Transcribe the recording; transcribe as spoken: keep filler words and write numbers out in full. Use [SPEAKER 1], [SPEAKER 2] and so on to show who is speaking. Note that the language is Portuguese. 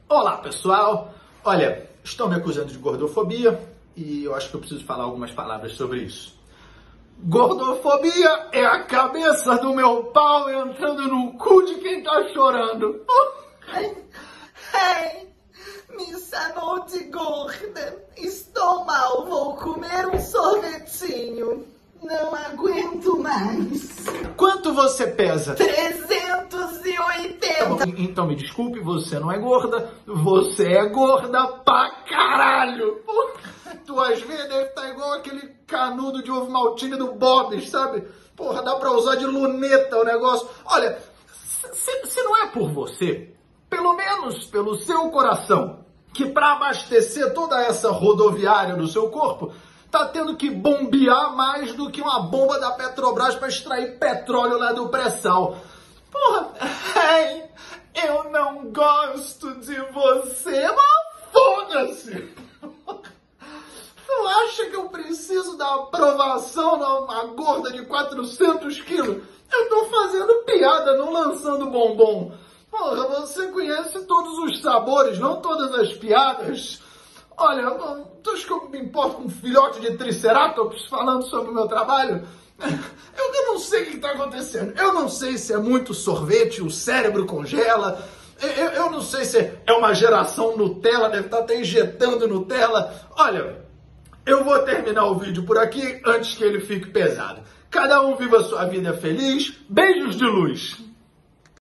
[SPEAKER 1] Olá, pessoal! Olha, estão me acusando de gordofobia e eu acho que eu preciso falar algumas palavras sobre isso. Gordofobia é a cabeça do meu pau entrando no cu de quem tá chorando.
[SPEAKER 2] Hey, me chamou de gorda. Estou mal, vou comer um sorvetinho. Não aguento mais.
[SPEAKER 1] Quanto você pesa?
[SPEAKER 2] trezentos e oitenta.
[SPEAKER 1] Então me desculpe, você não é gorda, você é gorda pra caralho. Tuas veias devem estar igual aquele canudo de ovo maltine do Bob's, sabe? Porra, dá pra usar de luneta o negócio. Olha, se, se não é por você, pelo menos pelo seu coração, que pra abastecer toda essa rodoviária do seu corpo, tá tendo que bombear mais do que uma bomba da Petrobras pra extrair petróleo lá do pré-sal. Porra, hey, eu não gosto de você, mas foda-se! Tu acha que eu preciso da aprovação numa gorda de quatrocentos quilos? Eu tô fazendo piada, não lançando bombom. Porra, você conhece todos os sabores, não todas as piadas. Olha, tu acha que eu me importo com um filhote de triceratops falando sobre o meu trabalho? Eu, eu não sei o que está acontecendo. Eu não sei se é muito sorvete, o cérebro congela. Eu, eu não sei se é uma geração Nutella, deve estar até injetando Nutella. Olha, eu vou terminar o vídeo por aqui antes que ele fique pesado. Cada um viva a sua vida feliz. Beijos de luz.